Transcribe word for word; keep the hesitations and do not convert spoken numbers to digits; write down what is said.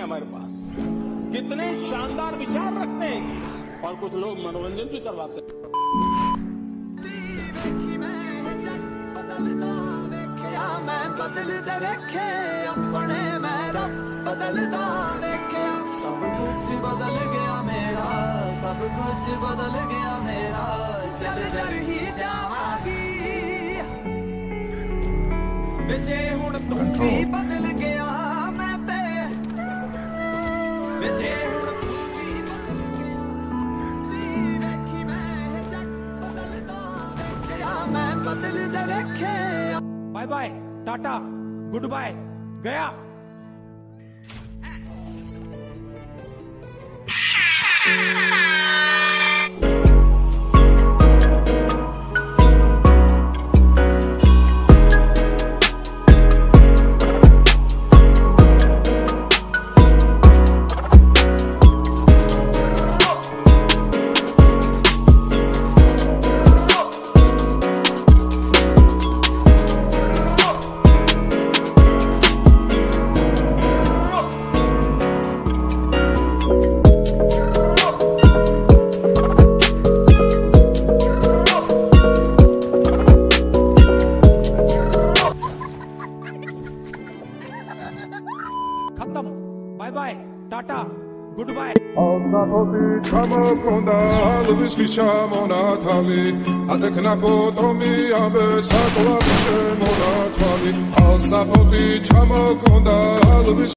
हैं हमारे पास, कितने शानदार विचार रखते हैं, और कुछ लोग मनोरंजन भी करवाते हैं। मैं बदलदा वेखे अपने मेरा बदलदा वेखे सब कुछ बदल गया मेरा सब कुछ बदल गया मेरा चल जर ही जावांगी विचे हुण तू भी बदल गया मैं ते विचे हुण तू भी बदल गया दी वेखी मैं जग बदलदा वेखे मैं बदलदा वेखे। Bye bye tata good bye गया। खत्म bye bye tata good bye. Alnapoti chamakonda lubisha mona thami adekna potomi abe satwa bishe mona thami Alnapoti chamakonda